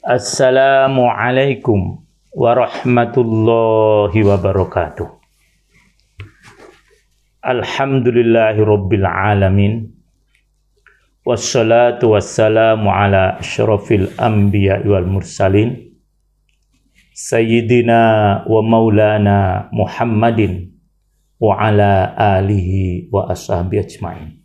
Assalamualaikum warahmatullahi wabarakatuh. Alhamdulillahirabbil alamin. Wassalatu wassalamu ala asyrafil anbiya'i wal mursalin. Sayyidina wa maulana Muhammadin wa ala alihi wa ashabihi ajma'in.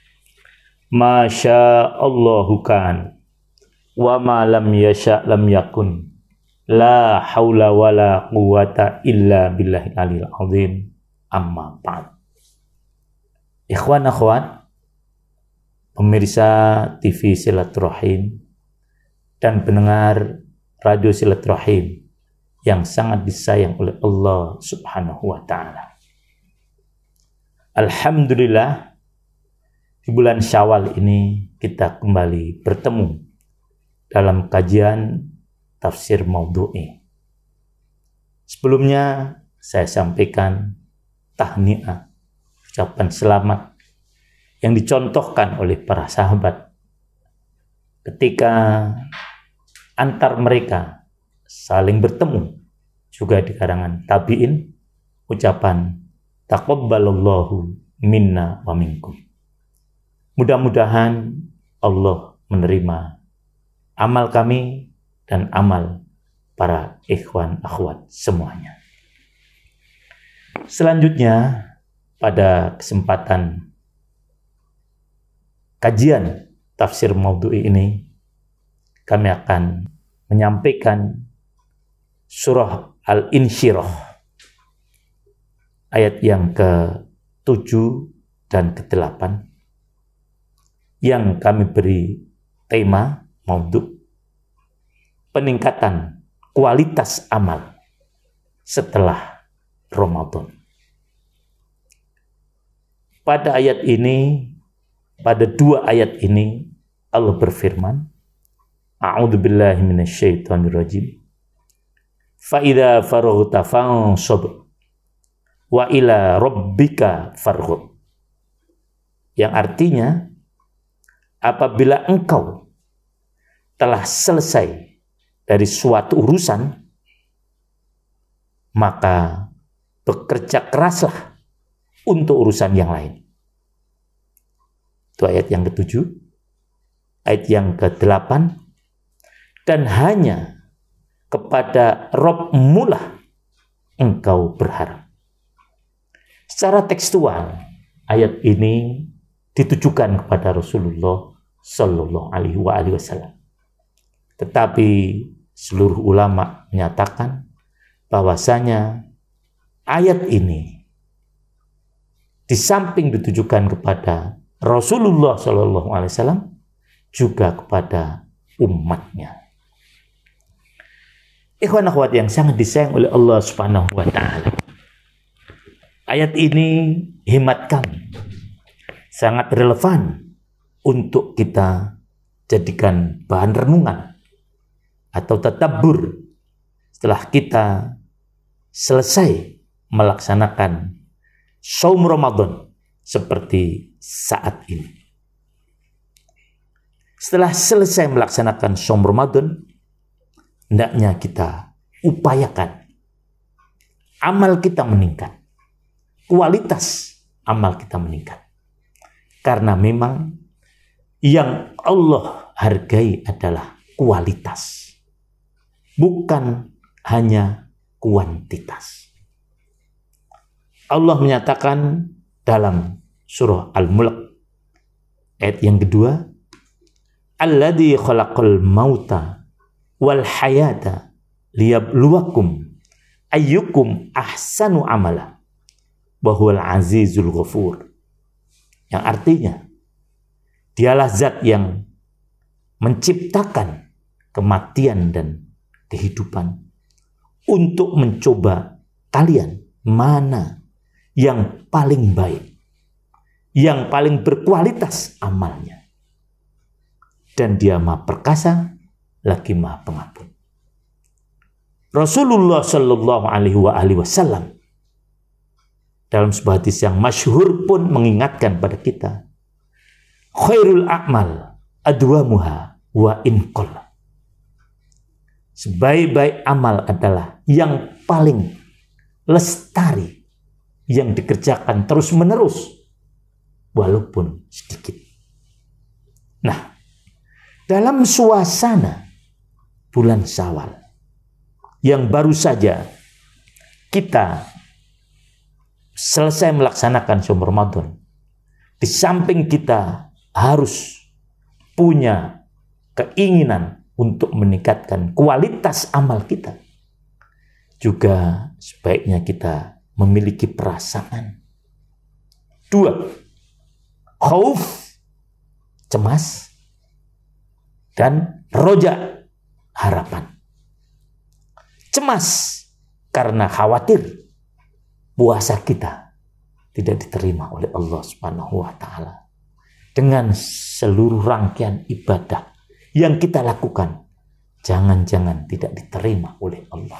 Masya Allahu kan wa ma lam yasha lam yakun. La haula wa la quwata illa billahil aliyil azim. Amma ba'd. Ikhwan akhwat, pemirsa TV Silaturahim dan pendengar Radio Silaturahim yang sangat disayang oleh Allah Subhanahu wa taala. Alhamdulillah, di bulan Syawal ini kita kembali bertemu dalam kajian tafsir maudhu'i. Sebelumnya saya sampaikan tahniah, ucapan selamat yang dicontohkan oleh para sahabat ketika antar mereka saling bertemu, juga di kalangan tabi'in, ucapan taqabbalallahu minna wa minkum. Mudah-mudahan Allah menerima amal kami dan amal para ikhwan akhwat semuanya. Selanjutnya, pada kesempatan kajian tafsir maudhu'i ini, kami akan menyampaikan surah Al-Insyirah ayat yang ke-7 dan ke-8 yang kami beri tema maudhu' peningkatan kualitas amal setelah Ramadan. Pada ayat ini, pada dua ayat ini, Allah berfirman, A'udzubillahi minasyaitonirrajim. Fa idza faraghta fansab wa ila rabbika farghab. Yang artinya, apabila engkau telah selesai dari suatu urusan, maka bekerja keraslah untuk urusan yang lain. Itu ayat yang ke-7. Ayat yang ke-8. Dan hanya kepada Rabb-Mu lah engkau berharap. Secara tekstual, ayat ini ditujukan kepada Rasulullah Sallallahu Alaihi Wasallam. Tetapi seluruh ulama menyatakan bahwasanya ayat ini di samping ditujukan kepada Rasulullah Sallallahu Alaihi Wasallam juga kepada umatnya. Ikhwan akhwat yang sangat disayang oleh Allah Subhanahu wa taala. Ayat ini hemat kami sangat relevan untuk kita jadikan bahan renungan atau tadabbur setelah kita selesai melaksanakan shaum Ramadan seperti saat ini. Setelah selesai melaksanakan shaum Ramadan, hendaknya kita upayakan amal kita meningkat, kualitas amal kita meningkat. Karena memang yang Allah hargai adalah kualitas, bukan hanya kuantitas. Allah menyatakan dalam surah Al-Mulk ayat yang kedua, Alladzi khalaqal mauta wal hayata liyabluwakum ayyukum ahsanu amala wa huwal azizul ghafur. Yang artinya, dialah zat yang menciptakan kematian dan kehidupan untuk mencoba kalian mana yang paling baik, yang paling berkualitas amalnya. Dan dia Maha Perkasa lagi Maha Pengampun. Rasulullah Shallallahu Alaihi Wasallam dalam sebuah hadis yang masyhur pun mengingatkan pada kita, khairul a'mal adwamuha wa in qalla. sebaik-baik amal adalah yang paling lestari, yang dikerjakan terus-menerus, walaupun sedikit. Nah, dalam suasana bulan Syawal yang baru saja kita selesai melaksanakan saum Ramadan, di samping kita harus punya keinginan untuk meningkatkan kualitas amal kita, juga sebaiknya kita memiliki perasaan 2, khauf, cemas, dan roja, harapan. Cemas karena khawatir puasa kita tidak diterima oleh Allah Subhanahu wa taala dengan seluruh rangkaian ibadah yang kita lakukan, jangan-jangan tidak diterima oleh Allah.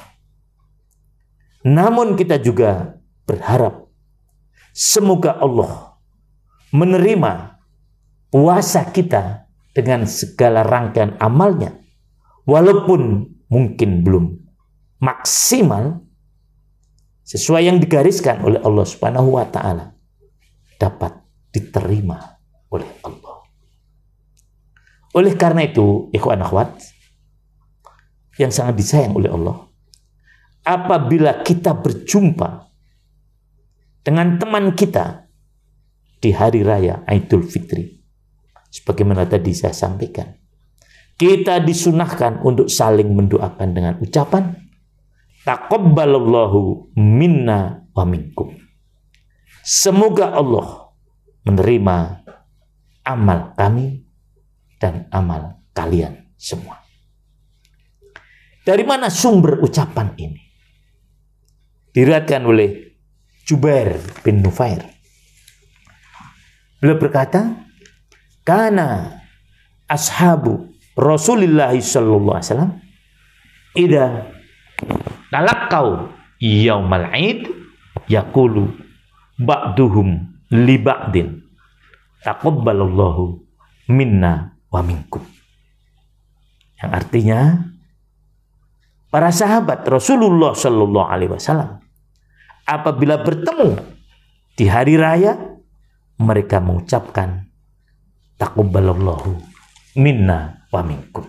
Namun kita juga berharap semoga Allah menerima puasa kita dengan segala rangkaian amalnya, walaupun mungkin belum maksimal sesuai yang digariskan oleh Allah Subhanahu wa taala, dapat diterima oleh Allah. Oleh karena itu, ikhwan akhwat yang sangat disayang oleh Allah, apabila kita berjumpa dengan teman kita di hari raya Idul Fitri, sebagaimana tadi saya sampaikan, kita disunahkan untuk saling mendoakan dengan ucapan taqabbalallahu minna wa minkum. Semoga Allah menerima amal kami dan amal kalian semua. Dari mana sumber ucapan ini? Diriwayatkan oleh Jubair bin Nufair. Beliau berkata, "Kana ashabu Rasulillah sallallahu alaihi wasallam idza talaqqau yaumal id yaqulu ba'duhum li ba'din taqabbalallahu minna wa minkum." Yang artinya, para sahabat Rasulullah sallallahu alaihi wasallam apabila bertemu di hari raya, mereka mengucapkan taqabbalallahu minna wa minkum.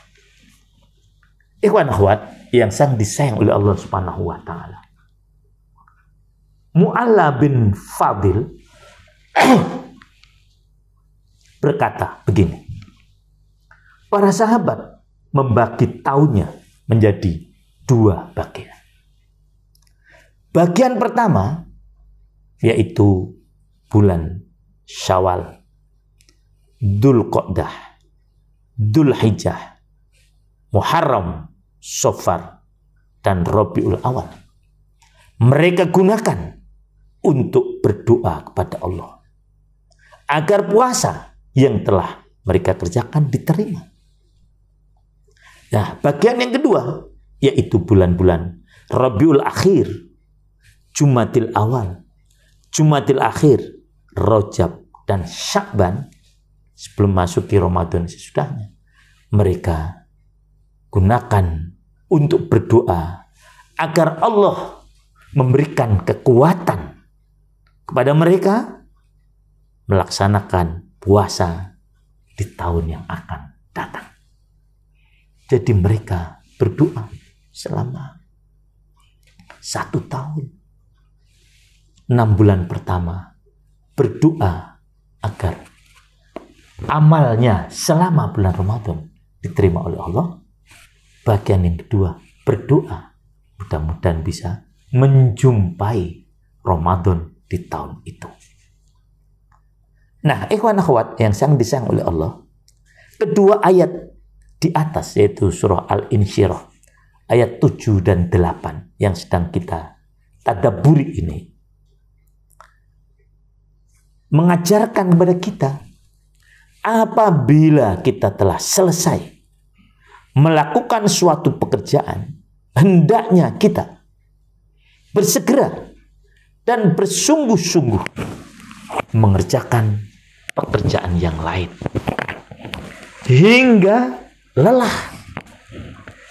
Ikhwan akhwat yang sangat disayang oleh Allah Subhanahu wa taala, Mu'alla bin Fadil berkata begini, para sahabat membagi tahunnya menjadi 2 bagian. Bagian pertama yaitu bulan Syawal, Dzulqa'dah, Dzulhijjah, Muharram, Safar, dan Rabiul Awal. Mereka gunakan untuk berdoa kepada Allah agar puasa yang telah mereka kerjakan diterima. Nah, bagian yang kedua yaitu bulan-bulan Rabiul Akhir, Jumadil Awal, Jumadil Akhir, Rajab, dan Sya'ban sebelum masuk ke Ramadan sesudahnya. Mereka gunakan untuk berdoa agar Allah memberikan kekuatan kepada mereka melaksanakan puasa di tahun yang akan datang. Jadi mereka berdoa selama 1 tahun. 6 bulan pertama berdoa agar amalnya selama bulan Ramadan diterima oleh Allah. Bagian yang kedua berdoa mudah-mudahan bisa menjumpai Ramadan di tahun itu. Nah, ikhwan akhwat yang sangat disayang oleh Allah, kedua ayat di atas yaitu surah Al-Insyirah ayat 7 dan 8 yang sedang kita tadabburi ini mengajarkan kepada kita, apabila kita telah selesai melakukan suatu pekerjaan, hendaknya kita bersegera dan bersungguh-sungguh mengerjakan pekerjaan yang lain hingga lelah,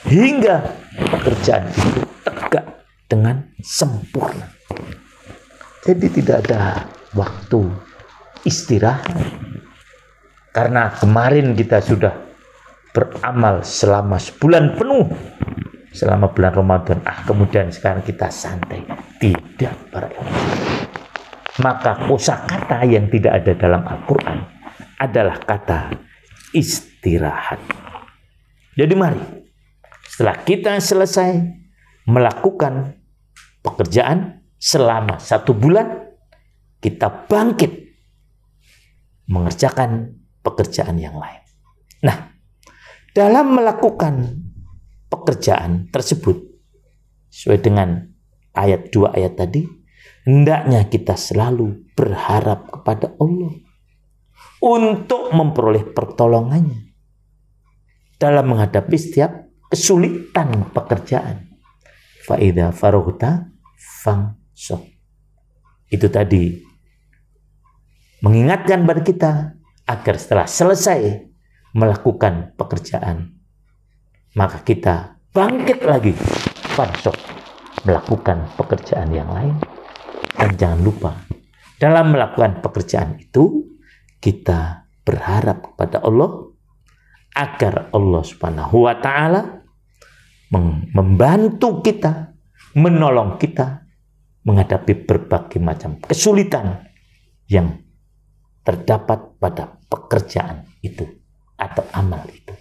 hingga pekerjaan itu tegak dengan sempurna. Jadi tidak ada waktu istirahat. Karena kemarin kita sudah beramal selama sebulan penuh, selama bulan Ramadan. Kemudian sekarang kita santai. Tidak, para ikhwan. Maka kosakata yang tidak ada dalam Al-Quran adalah kata istirahat. Jadi mari, setelah kita selesai melakukan pekerjaan selama 1 bulan, kita bangkit mengerjakan pekerjaan yang lain. Nah, dalam melakukan pekerjaan tersebut, sesuai dengan ayat 2 ayat tadi, hendaknya kita selalu berharap kepada Allah untuk memperoleh pertolongannya dalam menghadapi setiap kesulitan pekerjaan. Fa'idha farohta fangshob. Itu tadi mengingatkan pada kita agar setelah selesai melakukan pekerjaan, maka kita bangkit lagi fangshob, melakukan pekerjaan yang lain. Dan jangan lupa, dalam melakukan pekerjaan itu kita berharap kepada Allah agar Allah Subhanahu wa Ta'ala membantu kita, menolong kita menghadapi berbagai macam kesulitan yang terdapat pada pekerjaan itu atau amal itu.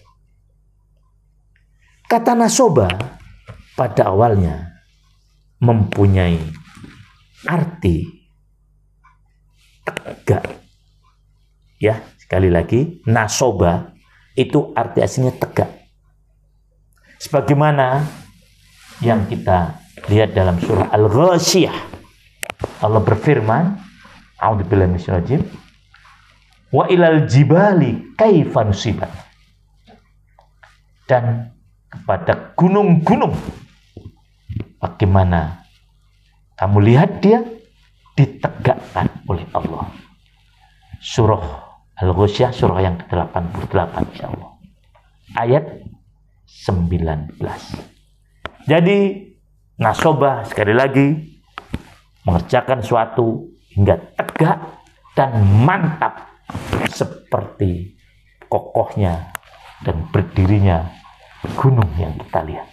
Kata nasoba pada awalnya mempunyai arti tegak. Ya, sekali lagi, nasoba itu arti aslinya tegak. Sebagaimana yang kita lihat dalam surah Al-Ghasyiyah. Allah berfirman, a'udzubillahi minasyaitonir rajim, wa ilal jibali kaifa nusibat. Dan kepada gunung-gunung, bagaimana kamu lihat dia ditegakkan oleh Allah. Surah Al-Ghasyiyah, surah yang ke-88, insyaallah. Ayat 19. Jadi nasobah sekali lagi mengerjakan suatu hingga tegak dan mantap seperti kokohnya dan berdirinya gunung yang kita lihat.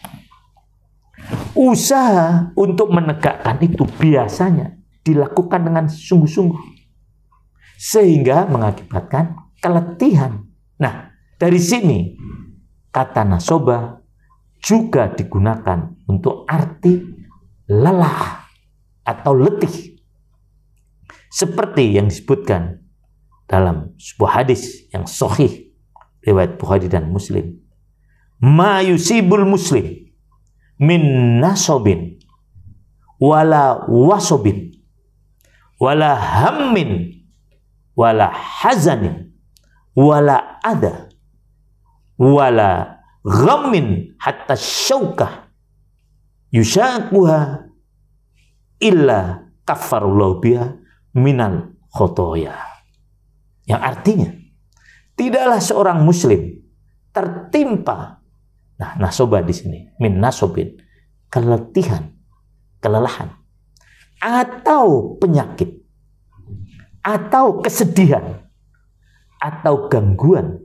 Usaha untuk menegakkan itu biasanya dilakukan dengan sungguh-sungguh sehingga mengakibatkan keletihan. Nah, dari sini kata nasoba juga digunakan untuk arti lelah atau letih. Seperti yang disebutkan dalam sebuah hadis yang sahih riwayat Bukhari dan Muslim. Ma yusibul muslim min nasobin wala wasobin wala hammin wala hazanin wala ada wala ghammin hatta syaukah yushaquha illa kafarullahu biha minal khotoya. Yang artinya tidaklah seorang muslim tertimpa, nah nasoba di sini min nasobin, keletihan, kelelahan atau penyakit atau kesedihan atau gangguan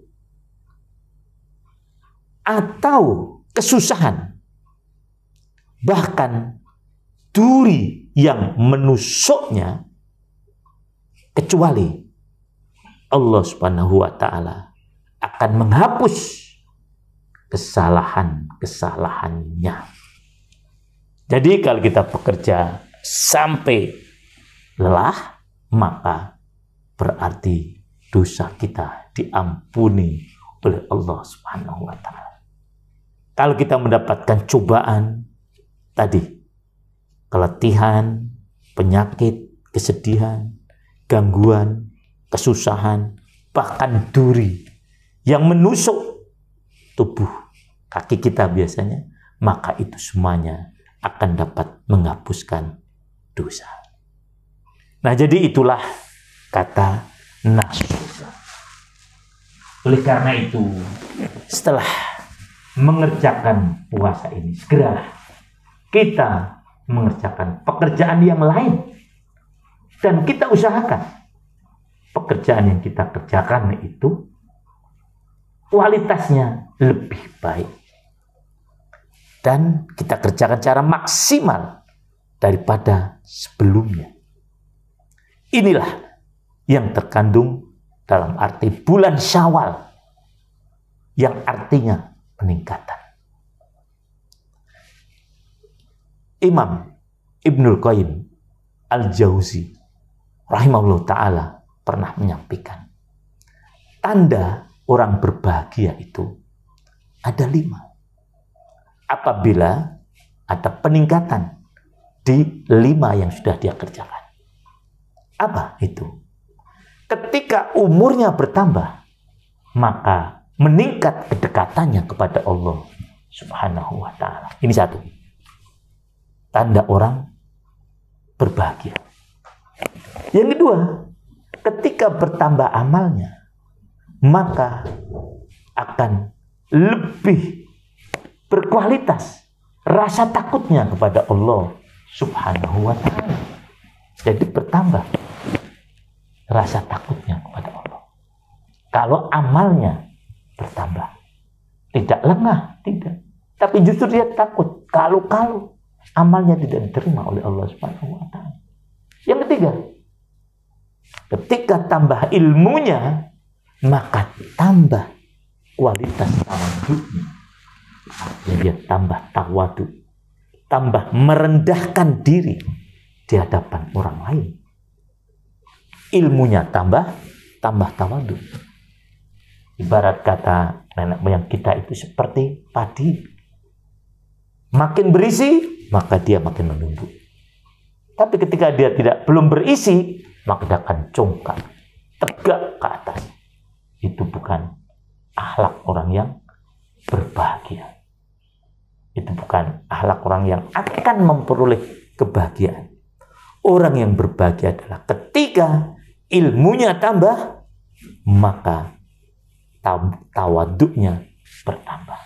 atau kesusahan, bahkan duri yang menusuknya, kecuali Allah Subhanahu wa Ta'ala akan menghapus kesalahan-kesalahannya. Jadi kalau kita bekerja sampai lelah, maka berarti dosa kita diampuni oleh Allah Subhanahu wa Ta'ala. Kalau kita mendapatkan cobaan tadi, keletihan, penyakit, kesedihan, gangguan, kesusahan, bahkan duri yang menusuk tubuh kaki kita biasanya, maka itu semuanya akan dapat menghapuskan dosa. Nah, jadi itulah kata nasoba. Oleh karena itu, setelah mengerjakan puasa ini, segeralah kita mengerjakan pekerjaan yang lain. Dan kita usahakan pekerjaan yang kita kerjakan itu kualitasnya lebih baik. Dan kita kerjakan secara maksimal daripada sebelumnya. Inilah yang terkandung dalam arti bulan Syawal, yang artinya peningkatan. Imam Ibnul Qayyim Al-Jauzi rahimahullah ta'ala pernah menyampaikan, tanda orang berbahagia itu ada 5. Apabila ada peningkatan di 5 yang sudah dia kerjakan. Apa itu? Ketika umurnya bertambah, maka meningkat kedekatannya kepada Allah Subhanahu wa ta'ala. Ini satu. Tanda orang berbahagia. Yang kedua, ketika bertambah amalnya, maka akan lebih berkualitas rasa takutnya kepada Allah Subhanahu wa ta'ala. Jadi bertambah rasa takutnya kepada Allah. Kalau amalnya bertambah, tidak lengah, tidak, tapi justru dia takut kalau amalnya tidak diterima oleh Allah Subhanahu wa ta'ala. Yang ketiga, ketika tambah ilmunya, maka tambah kualitas tawadhu'nya. Jadi dia tambah tawadu, tambah merendahkan diri di hadapan orang lain. Ilmunya tambah tawadu. Ibarat kata nenek moyang kita itu seperti padi. Makin berisi, maka dia makin menumbuk. Tapi ketika dia belum berisi, maka dia akan congkak, tegak ke atas. Itu bukan akhlak orang yang berbahagia. Itu bukan akhlak orang yang akan memperoleh kebahagiaan. Orang yang berbahagia adalah ketika ilmunya tambah, maka tawaduknya bertambah.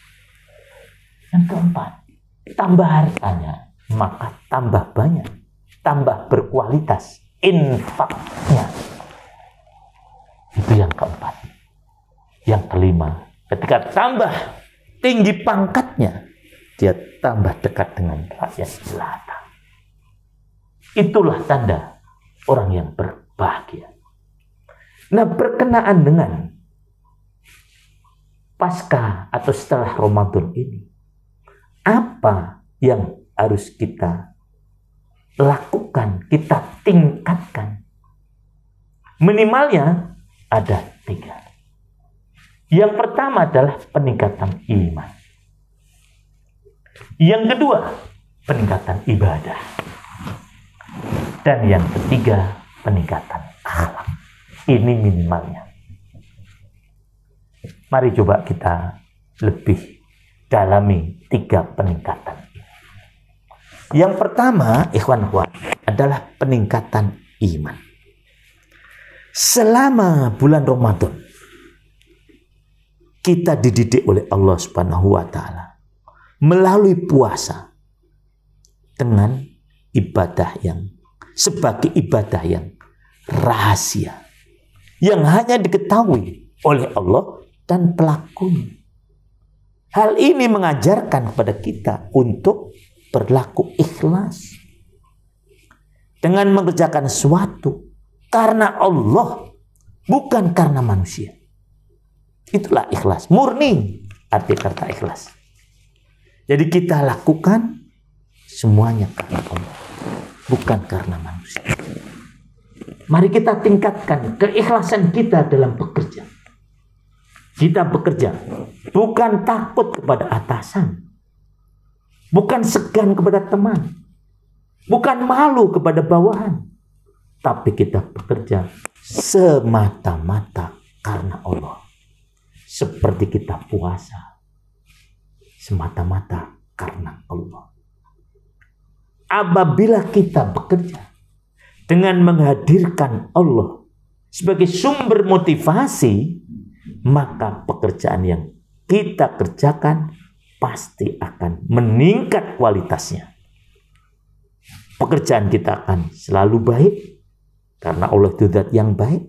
Yang keempat, tambah hartanya, maka tambah banyak, tambah berkualitas infaknya. Itu yang keempat. Yang kelima, ketika tambah tinggi pangkatnya, dia tambah dekat dengan rakyat jelata. Itulah tanda orang yang berbahagia. Nah, berkenaan dengan pasca atau setelah Ramadan ini, apa yang harus kita lakukan, kita tingkatkan? Minimalnya ada 3. Yang pertama adalah peningkatan iman. Yang kedua, peningkatan ibadah. Dan yang ketiga, peningkatan akhlak. Ini minimalnya. Mari coba kita lebih dalami 3 peningkatan ini. Yang pertama, ikhwan, adalah peningkatan iman. Selama bulan Ramadan, kita dididik oleh Allah Subhanahu wa ta'ala melalui puasa dengan ibadah yang sebagai ibadah yang rahasia, yang hanya diketahui oleh Allah dan pelakunya. Hal ini mengajarkan kepada kita untuk berlaku ikhlas dengan mengerjakan sesuatu karena Allah, bukan karena manusia. Itulah ikhlas, murni arti kata ikhlas. Jadi kita lakukan semuanya karena Allah, bukan karena manusia. Mari kita tingkatkan keikhlasan kita dalam bekerja. Kita bekerja bukan takut kepada atasan, bukan segan kepada teman, bukan malu kepada bawahan, tapi kita bekerja semata-mata karena Allah. Seperti kita puasa semata-mata karena Allah. Apabila kita bekerja dengan menghadirkan Allah sebagai sumber motivasi, maka pekerjaan yang kita kerjakan pasti akan meningkat kualitasnya. Pekerjaan kita akan selalu baik karena Allah itu zat yang baik.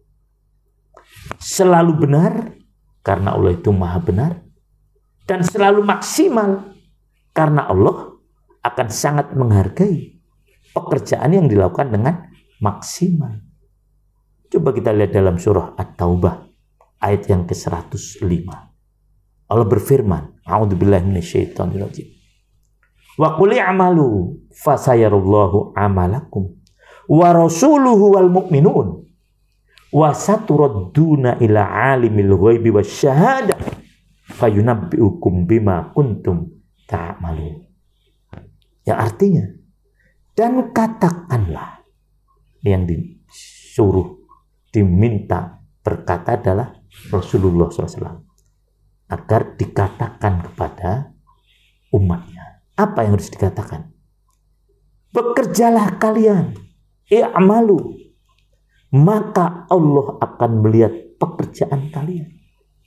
Selalu benar karena Allah itu maha benar. Dan selalu maksimal karena Allah akan sangat menghargai pekerjaan yang dilakukan dengan maksimal. Coba kita lihat dalam surah At-Taubah ayat yang ke-105. Allah berfirman, A'udzubillahi minasyaitonirrajim. Wa qul i'malu fasayarallahu amalakum wa rasuluhu wal mu'minun wa saturadduna ila alimil ghaibi wasyahadah fayunabbi'ukum bima kuntum ta'malun. Yang artinya, dan katakanlah, yang disuruh diminta berkata adalah Rasulullah SAW agar dikatakan kepada umatnya. Apa yang harus dikatakan? Bekerjalah kalian, i'malu, maka Allah akan melihat pekerjaan kalian.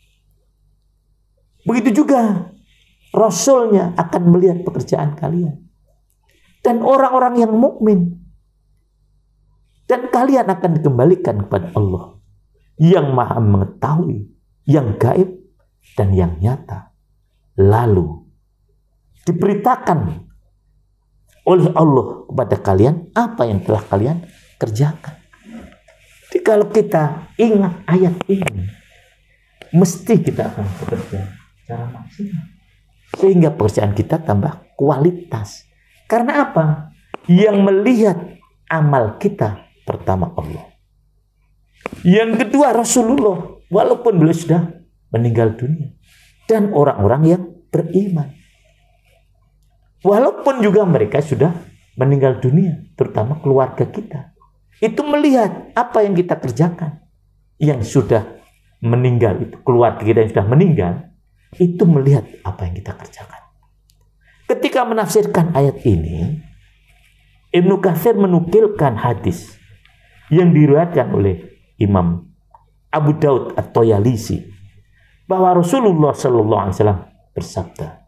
Begitu juga Rasulnya akan melihat pekerjaan kalian. Dan orang-orang yang mukmin. Dan kalian akan dikembalikan kepada Allah yang maha mengetahui, yang gaib dan yang nyata. Lalu diberitakan oleh Allah kepada kalian apa yang telah kalian kerjakan. Jadi kalau kita ingat ayat ini, mesti kita akan bekerja secara maksimal. Sehingga pekerjaan kita tambah kualitas. Karena apa? Yang melihat amal kita pertama Allah. Yang kedua Rasulullah, walaupun beliau sudah meninggal dunia. Dan orang-orang yang beriman. Walaupun juga mereka sudah meninggal dunia, terutama keluarga kita. Itu melihat apa yang kita kerjakan. Yang sudah meninggal, itu keluarga kita yang sudah meninggal, itu melihat apa yang kita kerjakan. Ketika menafsirkan ayat ini, Ibnu Katsir menukilkan hadis yang diriwayatkan oleh Imam Abu Daud At-Toyalisi bahwa Rasulullah SAW bersabda,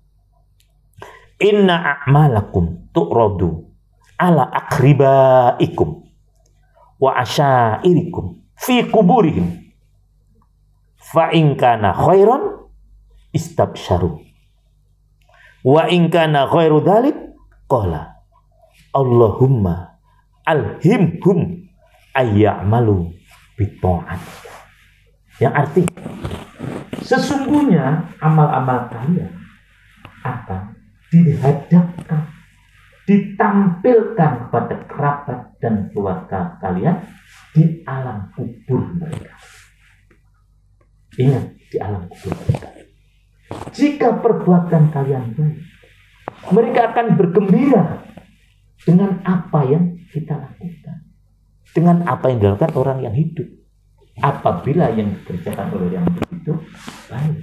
Inna a'malakum tu'radu ala akribaikum wa asyairikum fi kuburihim fa in kana khairan istabsyaru wa in kana khairu dzalik qala Allahumma alhimhum ayya'malu bita'at. Yang artinya sesungguhnya amal-amal kalian akan dihadapkan, ditampilkan kepada kerabat dan keluarga kalian di alam kubur mereka. Ingat, di alam kubur mereka. Jika perbuatan kalian baik, mereka akan bergembira dengan apa yang kita lakukan, dengan apa yang dilakukan orang yang hidup. Apabila yang dikerjakan oleh yang hidup baik.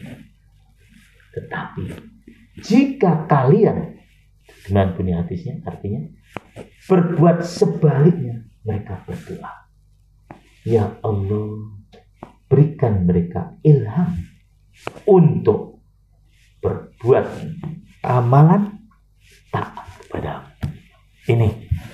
Tetapi jika kalian, dengan bunyi hadisnya artinya berbuat sebaliknya, mereka berdoa, ya Allah, berikan mereka ilham untuk berbuat amalan taat kepadamu. Ini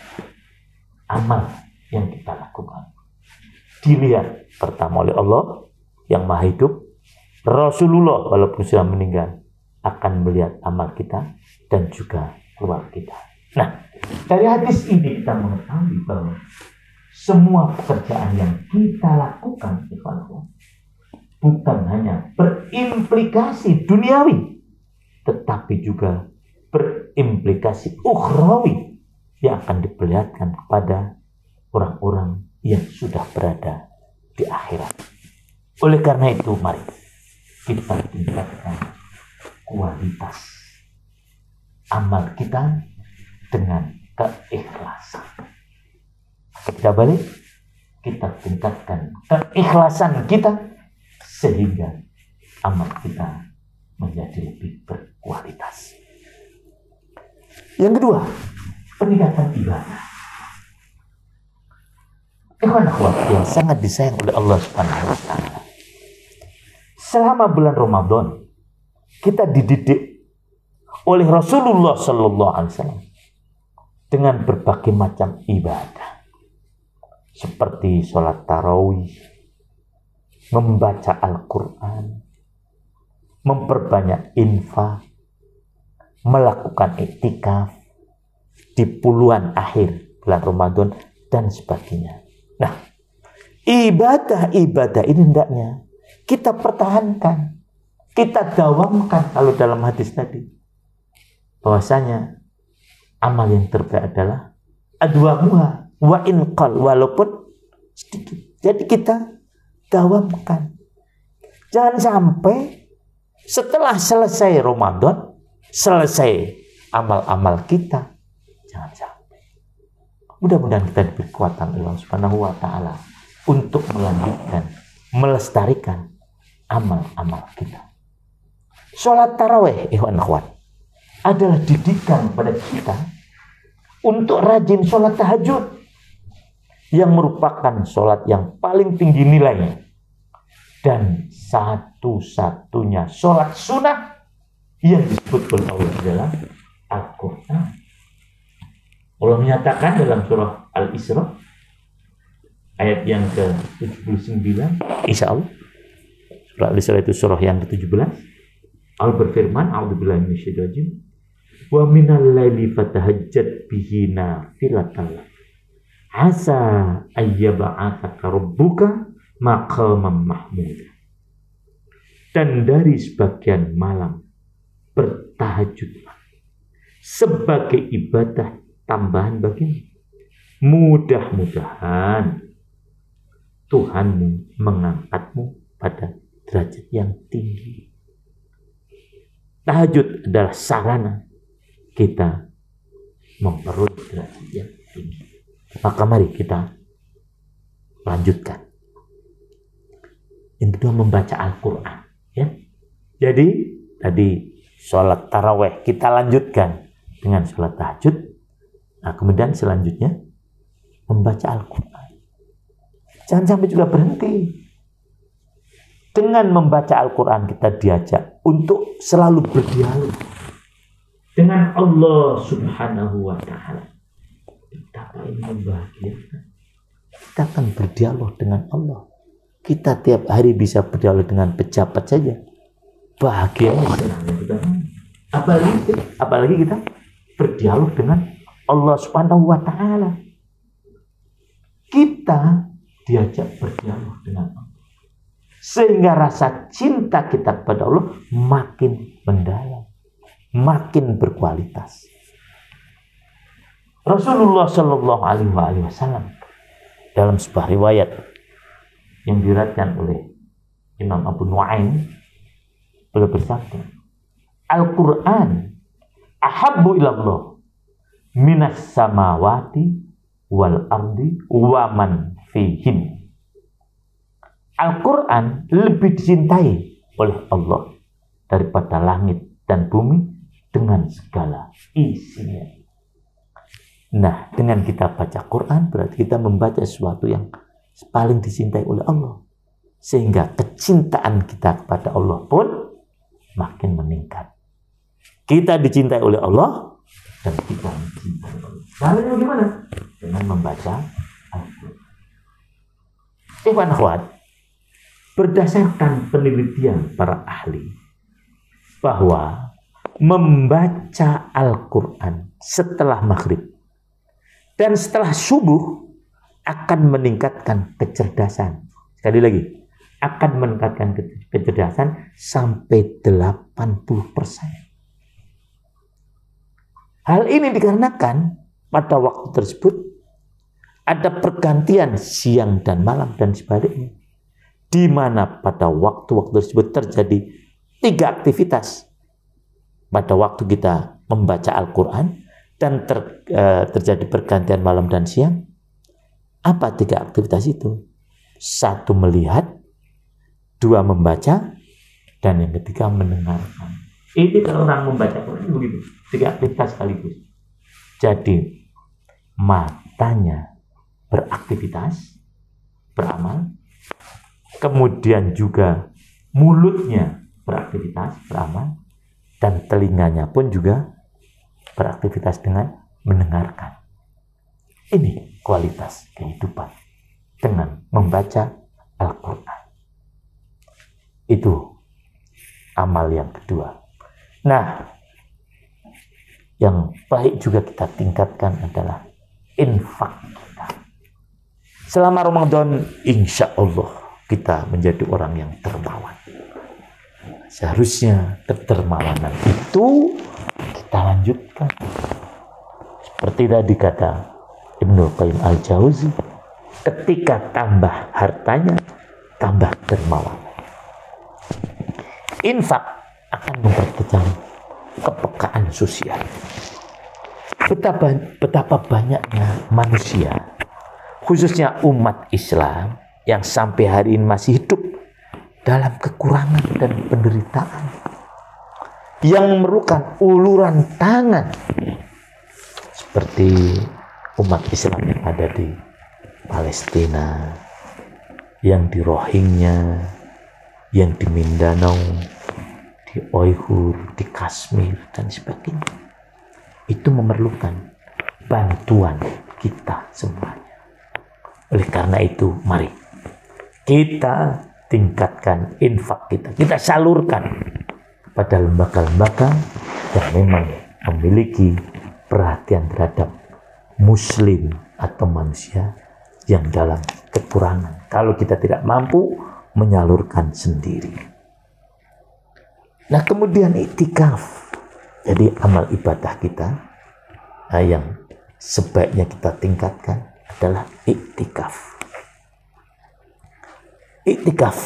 amal yang kita lakukan. Dilihat pertama oleh Allah yang maha hidup. Rasulullah walaupun sudah meninggal akan melihat amal kita dan juga keluarga kita. Nah, dari hadis ini kita mengetahui bahwa semua pekerjaan yang kita lakukan bukan hanya berimplikasi duniawi, tetapi juga berimplikasi ukhrawi yang akan diperlihatkan kepada orang-orang yang sudah berada di akhirat. Oleh karena itu, mari kita tingkatkan kualitas amal kita dengan keikhlasan. Kita balik, kita tingkatkan keikhlasan kita sehingga amal kita menjadi lebih berkualitas. Yang kedua, peningkatan ibadah. Ikhwan akhwat yang sangat disayang oleh Allah Subhanahu wa taala. Selama bulan Ramadan kita dididik oleh Rasulullah Sallallahu Alaihi Wasallam dengan berbagai macam ibadah, seperti sholat tarawih, membaca Al-Quran, memperbanyak infak, melakukan iktikaf di puluhan akhir bulan Ramadan, dan sebagainya. Nah, ibadah-ibadah ini hendaknya kita pertahankan, kita dawamkan. Kalau dalam hadis tadi, bahwasanya amal yang terbaik adalah adwamuha wa inqal, walaupun sedikit. Jadi kita dawamkan. Jangan sampai setelah selesai Ramadan, selesai amal-amal kita. Jangan sampai. Mudah-mudahan kita diberi kekuatan Allah Subhanahu wa taala untuk melanjutkan, melestarikan amal-amal kita. Sholat tarawih, ikhwan akhwat, adalah didikan pada kita untuk rajin sholat tahajud, yang merupakan sholat yang paling tinggi nilainya dan satu-satunya sholat sunnah yang disebut oleh Allah dalam Al-Quran. Allah menyatakan dalam surah Al-Isra ayat yang ke-79, insya Allah surah Al-Isra itu surah yang ke-17, Allah berfirman, a'udzubillahi minasyaitonir rajim, wa minal laili fatahajjat bihi nafilatan asa ayyab'atsaka rabbuka maqaman mahmuda. Dan dari sebagian malam bertahajudlah sebagai ibadah tambahan bagimu. Mudah-mudahan Tuhanmu mengangkatmu pada derajat yang tinggi. Tahajud adalah sarana kita memperoleh derajat yang tinggi. Maka mari kita lanjutkan. Yang kedua, membaca Al-Quran. Ya. Jadi tadi sholat taraweh kita lanjutkan dengan sholat tahajud. Nah, kemudian selanjutnya membaca Al-Quran. Jangan sampai juga berhenti. Dengan membaca Al-Quran kita diajak untuk selalu berdialog dengan Allah Subhanahu wa ta'ala. Betapa ini membahagiakan. Kita akan berdialog dengan Allah. Kita tiap hari bisa berdialog dengan pejabat saja. Bahagianya. Apalagi kita berdialog dengan Allah Subhanahu wa ta'ala. Kita diajak berdialog dengan Allah. Sehingga rasa cinta kita kepada Allah makin mendalam, makin berkualitas. Rasulullah Shallallahu Alaihi Wasallam dalam sebuah riwayat yang diriwayatkan oleh Imam Abu Nuaim, beliau bersabda, Al-Quran ahabbu ilallah minas samawati wal ardi wa man fihin. Al-Quran lebih dicintai oleh Allah daripada langit dan bumi dengan segala isinya. Nah, dengan kita baca Quran berarti kita membaca sesuatu yang paling dicintai oleh Allah. Sehingga kecintaan kita kepada Allah pun makin meningkat. Kita dicintai oleh Allah dan kita mencintai Allah. Caranya bagaimana? Dengan membaca Al-Quran. Ikhwan akhwat, berdasarkan penelitian para ahli bahwa membaca Al-Quran setelah maghrib dan setelah subuh akan meningkatkan kecerdasan. Sekali lagi, akan meningkatkan kecerdasan sampai 80%. Hal ini dikarenakan pada waktu tersebut ada pergantian siang dan malam dan sebaliknya. Di mana pada waktu-waktu tersebut terjadi 3 aktivitas. Pada waktu kita membaca Al-Quran dan terjadi pergantian malam dan siang. Apa 3 aktivitas itu? 1 melihat, 2 membaca, dan yang ketiga mendengarkan. Ini kalau orang membaca Quran begitu, 3 aktivitas sekaligus. Jadi matanya beraktivitas, beramal, kemudian juga mulutnya beraktivitas, beramal, dan telinganya pun juga beraktivitas dengan mendengarkan. Ini kualitas kehidupan dengan membaca Al-Quran. Itu amal yang kedua. Nah, yang baik juga kita tingkatkan adalah infak kita. Selama Ramadan, insya Allah kita menjadi orang yang dermawan. Seharusnya kedermawanan itu kita lanjutkan. Seperti tadi kata Ibnu Qayyim Al-Jauzi, ketika tambah hartanya, tambah dermawan. Infak akan mempertajam kepekaan sosial. Betapa banyaknya manusia, khususnya umat Islam, yang sampai hari ini masih hidup dalam kekurangan dan penderitaan, yang memerlukan uluran tangan, seperti umat Islam yang ada di Palestina, yang di Rohingya, yang di Mindanao, di Uighur, di Kashmir, dan sebagainya. Itu memerlukan bantuan kita semuanya. Oleh karena itu, mari kita tingkatkan infak kita. Kita salurkan pada lembaga-lembaga yang memang memiliki perhatian terhadap muslim atau manusia yang dalam kekurangan. Kalau kita tidak mampu menyalurkan sendiri. Nah, kemudian iktikaf. Jadi amal ibadah kita yang sebaiknya kita tingkatkan adalah iktikaf. Iktikaf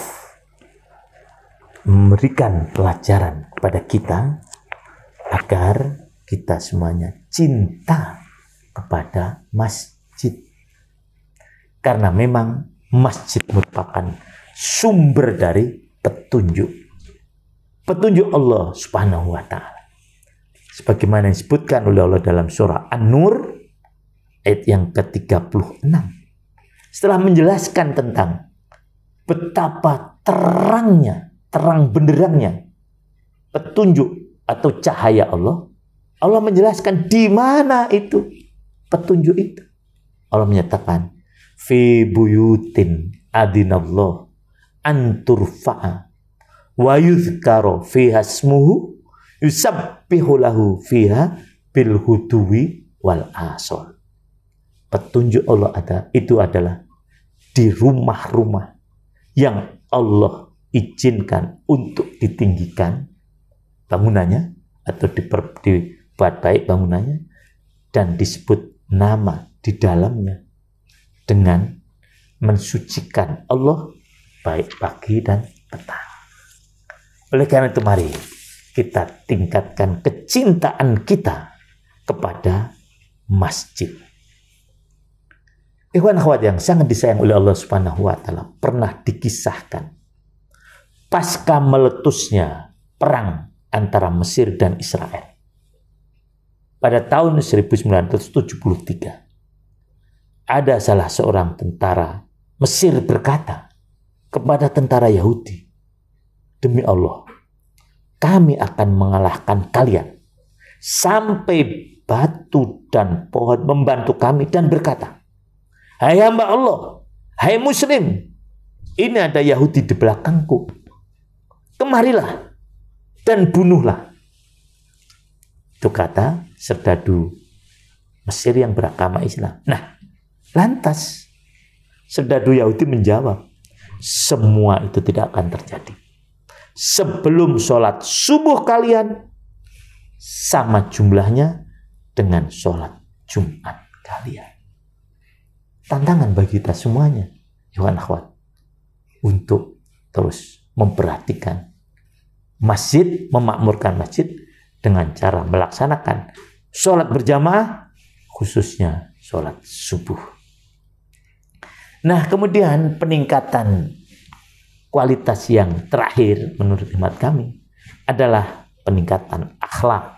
memberikan pelajaran kepada kita agar kita semuanya cinta kepada masjid. Karena memang masjid merupakan sumber dari petunjuk. Petunjuk Allah Subhanahu wa Ta'ala. Sebagaimana disebutkan oleh Allah dalam surah An-Nur ayat yang ke-36. Setelah menjelaskan tentang betapa terangnya, terang benderangnya petunjuk atau cahaya Allah, Allah menjelaskan di mana itu petunjuk itu. Allah menyatakan, fi buyutin adinallah an turfa'a wa yuzkara fiha ismuhu yusabbihu lahu fiha bil huduwi wal asol. Petunjuk Allah itu adalah di rumah-rumah yang Allah izinkan untuk ditinggikan bangunannya atau dibuat baik bangunannya dan disebut nama di dalamnya dengan mensucikan Allah baik pagi dan petang. Oleh karena itu mari kita tingkatkan kecintaan kita kepada masjid. Ikhwan akhwat yang sangat disayang oleh Allah Subhanahu wa Ta'ala, pernah dikisahkan pasca meletusnya perang antara Mesir dan Israel pada tahun 1973. Ada salah seorang tentara Mesir berkata kepada tentara Yahudi, demi Allah, kami akan mengalahkan kalian. Sampai batu dan pohon membantu kami dan berkata, hai hamba Allah, hai muslim, ini ada Yahudi di belakangku. Kemarilah dan bunuhlah. Itu kata serdadu Mesir yang beragama Islam. Nah, lantas serdadu Yahudi menjawab, semua itu tidak akan terjadi. Sebelum sholat subuh kalian sama jumlahnya dengan sholat Jumat kalian. Tantangan bagi kita semuanya, ikhwan akhwat, untuk terus memperhatikan masjid, memakmurkan masjid dengan cara melaksanakan sholat berjamaah, khususnya sholat subuh. Nah, kemudian peningkatan kualitas yang terakhir menurut hemat kami adalah peningkatan akhlak.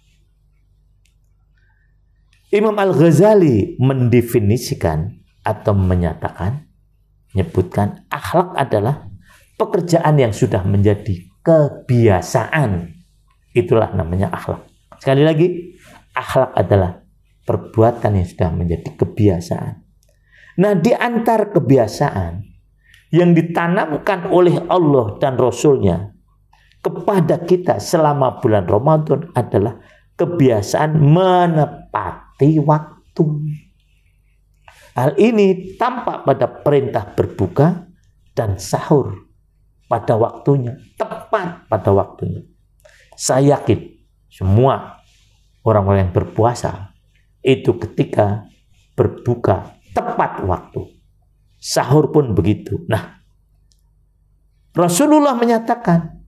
Imam Al-Ghazali mendefinisikan atau menyebutkan akhlak adalah pekerjaan yang sudah menjadi kebiasaan Itulah namanya akhlak. Sekali lagi, akhlak adalah perbuatan yang sudah menjadi kebiasaan. Nah, di antara kebiasaan yang ditanamkan oleh Allah dan Rasul-Nya kepada kita selama bulan Ramadan adalah kebiasaan menepati waktu. Hal ini tampak pada perintah berbuka dan sahur pada waktunya, tepat pada waktunya. Saya yakin semua orang-orang yang berpuasa itu ketika berbuka tepat waktu. Sahur pun begitu. Nah, Rasulullah menyatakan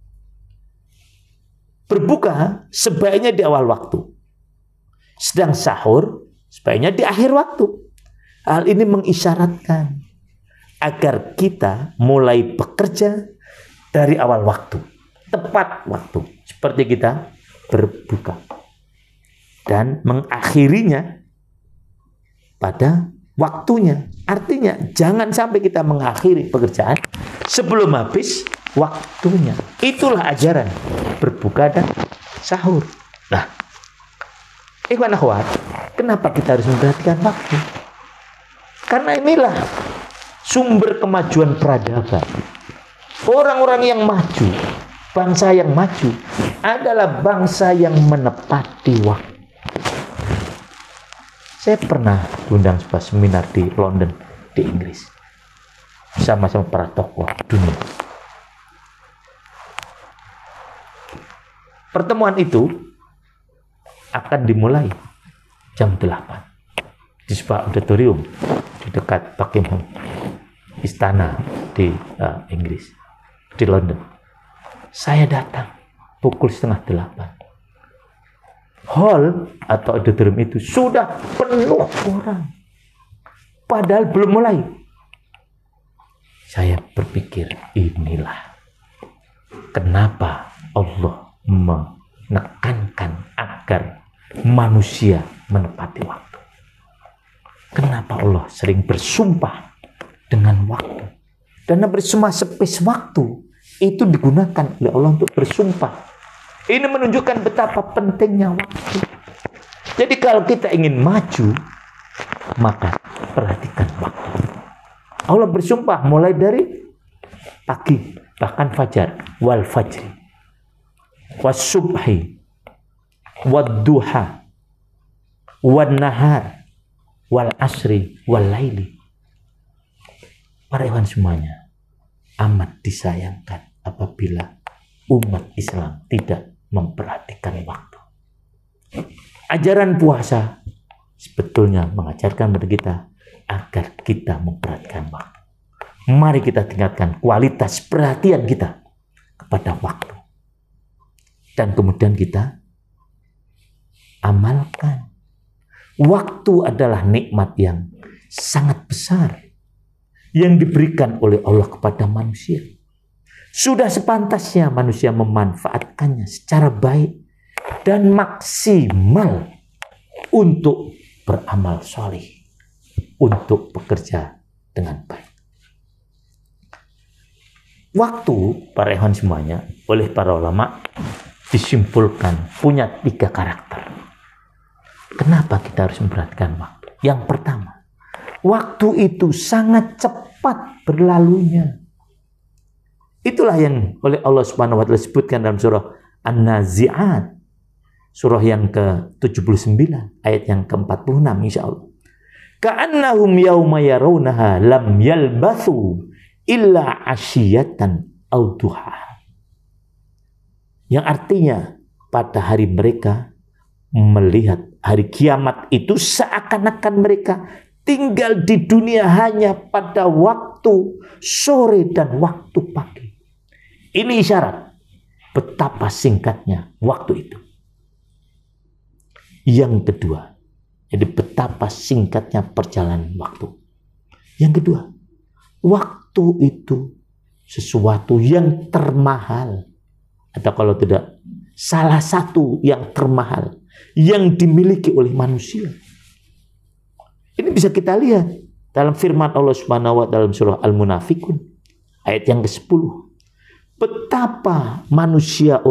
berbuka sebaiknya di awal waktu, sedang sahur sebaiknya di akhir waktu. Hal ini mengisyaratkan agar kita mulai bekerja dari awal waktu, tepat waktu, seperti kita berbuka, dan mengakhirinya pada waktunya. Artinya jangan sampai kita mengakhiri pekerjaan sebelum habis waktunya. Itulah ajaran berbuka dan sahur. Nah, ikhwan akhwat, kenapa kita harus memperhatikan waktu? Karena inilah sumber kemajuan peradaban. Orang-orang yang maju, bangsa yang maju adalah bangsa yang menepati waktu. Saya pernah diundang sebuah seminar di London, di Inggris, sama-sama para tokoh dunia. Pertemuan itu akan dimulai jam 8 di sebuah auditorium di dekat Buckingham Istana di Inggris, di London. Saya datang pukul 7:30. Hall atau auditorium itu sudah penuh orang, padahal belum mulai. Saya berpikir, inilah kenapa Allah menekankan agar manusia menepati waktu. Kenapa Allah sering bersumpah dengan waktu? Dan semua space waktu itu digunakan oleh Allah untuk bersumpah. Ini menunjukkan betapa pentingnya waktu. Jadi kalau kita ingin maju, maka perhatikan waktu. Allah bersumpah mulai dari pagi, bahkan fajar, wal fajri, was subhi, wad duha, wan nahar, wal asri, wal laili. Para ikhwan semuanya, amat disayangkan apabila umat Islam tidak memperhatikan waktu. Ajaran puasa sebetulnya mengajarkan kepada kita agar kita memperhatikan waktu. Mari kita tingkatkan kualitas perhatian kita kepada waktu. Dan kemudian kita amalkan. Waktu adalah nikmat yang sangat besar yang diberikan oleh Allah kepada manusia. Sudah sepantasnya manusia memanfaatkannya secara baik dan maksimal untuk beramal soleh, untuk bekerja dengan baik. Waktu, para ikhwan semuanya, oleh para ulama disimpulkan punya 3 karakter. Kenapa kita harus memperhatikan waktu? Yang pertama, waktu itu sangat cepat berlalunya. Itulah yang oleh Allah Subhanahu wa taala sebutkan dalam surah An-Nazi'at, surah yang ke-79 ayat yang ke-46 insyaallah. Ka'annahum yauma yarawnaha lam yalbathu illa asyiyatan aw duha. Yang artinya pada hari mereka melihat hari kiamat itu seakan-akan mereka tinggal di dunia hanya pada waktu sore dan waktu pagi. Ini isyarat betapa singkatnya waktu itu. Yang kedua, jadi betapa singkatnya perjalanan waktu. Yang kedua, waktu itu sesuatu yang termahal. Atau kalau tidak, salah satu yang termahal yang dimiliki oleh manusia. Ini bisa kita lihat dalam firman Allah Subhanahu wa taala dalam surah Al-Munafikun ayat yang ke-10. betapa manusia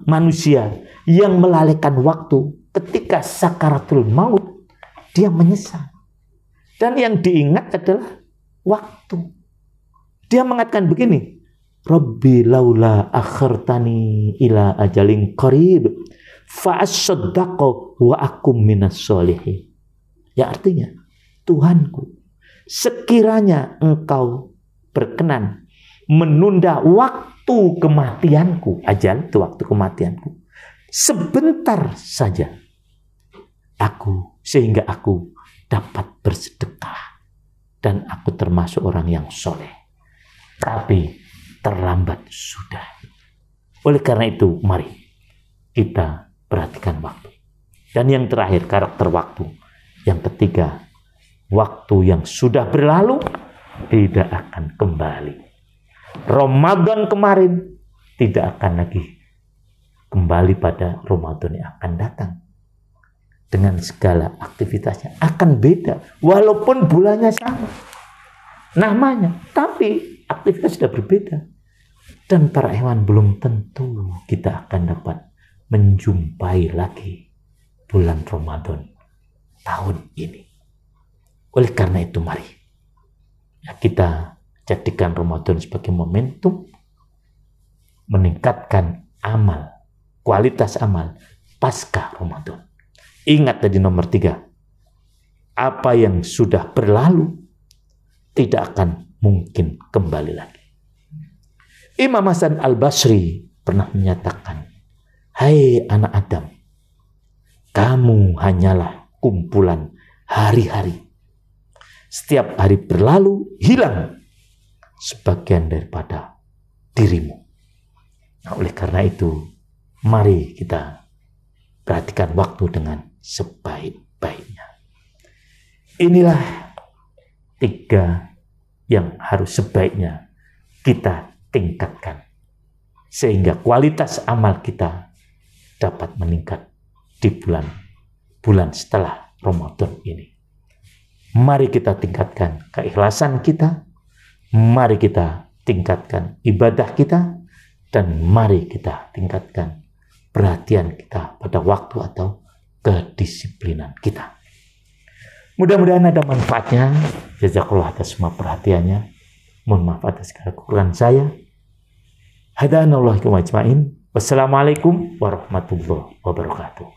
yang melalaikan waktu ketika sakaratul maut, dia menyesal. Dan yang diingat adalah waktu. Dia mengatakan begini, Rabbi laula akhartani ila ajalin qarib fa asaddaqu wa akum minas sholihin. Ya artinya, Tuhanku, sekiranya engkau berkenan menunda waktu kematianku, ajal itu waktu kematianku, sebentar saja, sehingga aku dapat bersedekah dan aku termasuk orang yang soleh. Tapi terlambat sudah. Oleh karena itu, mari kita perhatikan waktu. Dan yang terakhir, karakter waktu. Yang ketiga, waktu yang sudah berlalu tidak akan kembali. Ramadan kemarin tidak akan lagi kembali pada Ramadan yang akan datang. Dengan segala aktivitasnya akan beda. Walaupun bulannya sama, namanya, tapi aktivitas sudah berbeda. Dan para hewan belum tentu kita akan dapat menjumpai lagi bulan Ramadan tahun ini. Oleh karena itu, mari kita jadikan Ramadan sebagai momentum meningkatkan amal, kualitas amal pasca Ramadan. Ingat tadi nomor 3, apa yang sudah berlalu tidak akan mungkin kembali lagi. Imam Hasan Al-Basri pernah menyatakan, hai anak Adam, kamu hanyalah kumpulan hari-hari. Setiap hari berlalu, hilang sebagian daripada dirimu. Nah, oleh karena itu, mari kita perhatikan waktu dengan sebaik-baiknya. Inilah 3 yang harus sebaiknya kita tingkatkan, sehingga kualitas amal kita dapat meningkat di bulan setelah Ramadan ini. Mari kita tingkatkan keikhlasan kita, mari kita tingkatkan ibadah kita, dan mari kita tingkatkan perhatian kita pada waktu atau kedisiplinan kita. Mudah-mudahan ada manfaatnya. Jazakallah atas semua perhatiannya. Mohon maaf atas segala kekurangan saya. Hadanallahu ajmain. Wassalamualaikum warahmatullahi wabarakatuh.